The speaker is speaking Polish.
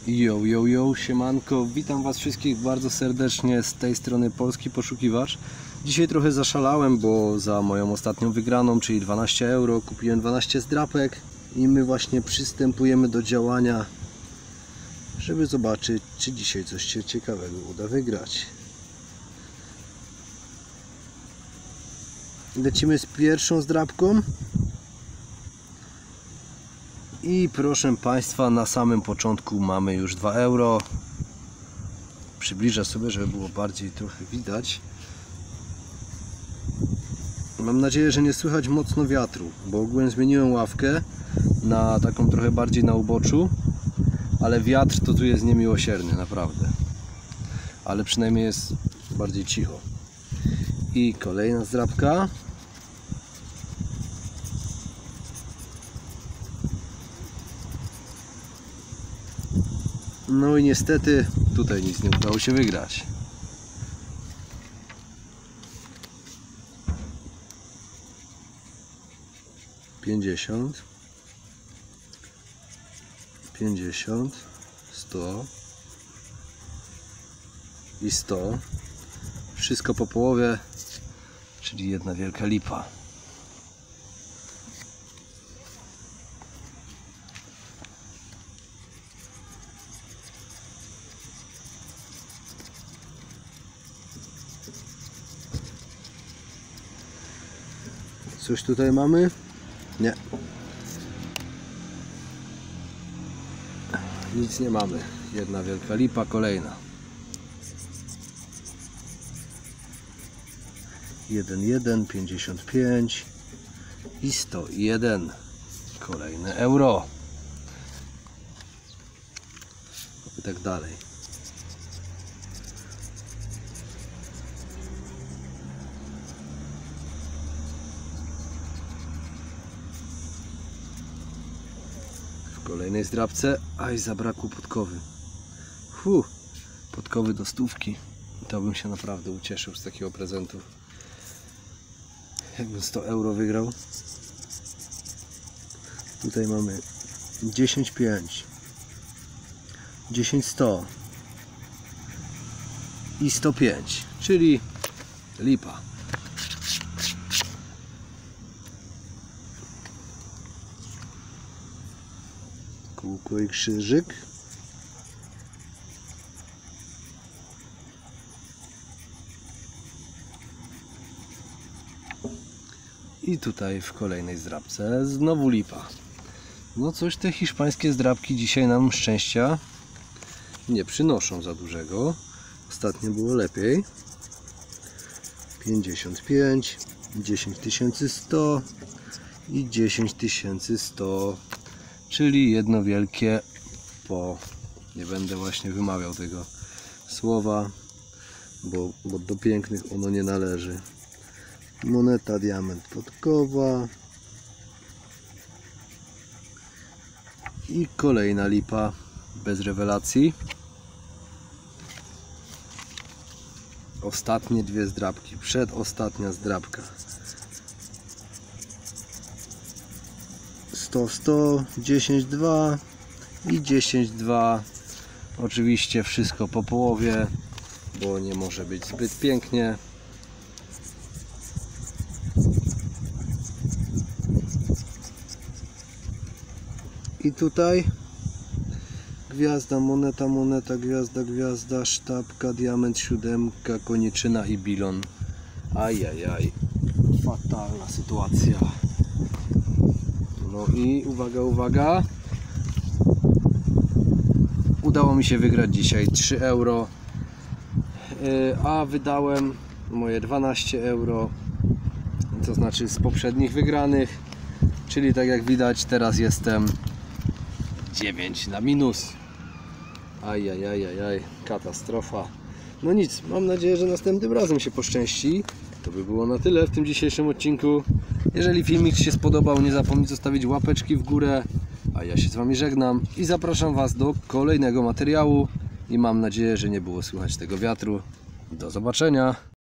Yo, siemanko, witam was wszystkich bardzo serdecznie z tej strony Polski Poszukiwacz. Dzisiaj trochę zaszalałem, bo za moją ostatnią wygraną, czyli 12 euro, kupiłem 12 zdrapek i my właśnie przystępujemy do działania, żeby zobaczyć, czy dzisiaj coś się ciekawego uda wygrać. Lecimy z pierwszą zdrapką. I proszę Państwa, na samym początku mamy już 2 euro. Przybliżę sobie, żeby było bardziej trochę widać. Mam nadzieję, że nie słychać mocno wiatru, bo ogólnie zmieniłem ławkę na taką trochę bardziej na uboczu, ale wiatr to tu jest niemiłosierny, naprawdę. Ale przynajmniej jest bardziej cicho. I kolejna zdrapka. No i niestety tutaj nic nie udało się wygrać. $50, 50, 100 i 100. Wszystko po połowie, czyli jedna wielka lipa. Coś tutaj mamy? Nie. Nic nie mamy. Jedna wielka lipa, kolejna. 1, 55 i 101. Kolejne euro. I tak dalej. W kolejnej zdrabce, aj zabrakło podkowy. Podkowy do 100. To bym się naprawdę ucieszył z takiego prezentu. Jakbym 100 euro wygrał. Tutaj mamy 10,5, 10,100 i 105, czyli lipa. Kółko i krzyżyk. I tutaj w kolejnej zdrabce znowu lipa. No coś te hiszpańskie zdrabki dzisiaj nam szczęścia nie przynoszą za dużego. Ostatnio było lepiej. 55, 10100 i 10100. Czyli jedno wielkie po... Nie będę właśnie wymawiał tego słowa, bo do pięknych ono nie należy. Moneta diament podkowa. I kolejna lipa bez rewelacji. Ostatnie dwie zdrabki. Przedostatnia zdrabka. 100, 10,2 i 10,2. Oczywiście wszystko po połowie, bo nie może być zbyt pięknie. I tutaj gwiazda, moneta, gwiazda, sztabka, diament, 7, koniczyna i bilon. Ajajaj, fatalna sytuacja. No i uwaga, udało mi się wygrać dzisiaj 3 euro, a wydałem moje 12 euro, to znaczy z poprzednich wygranych, czyli tak jak widać teraz jestem 9 na minus. Ajajajajaj, katastrofa. No nic, mam nadzieję, że następnym razem się poszczęści. To by było na tyle w tym dzisiejszym odcinku. Jeżeli filmik się spodobał, nie zapomnij zostawić łapeczki w górę. A ja się z Wami żegnam i zapraszam Was do kolejnego materiału. I mam nadzieję, że nie było słychać tego wiatru. Do zobaczenia.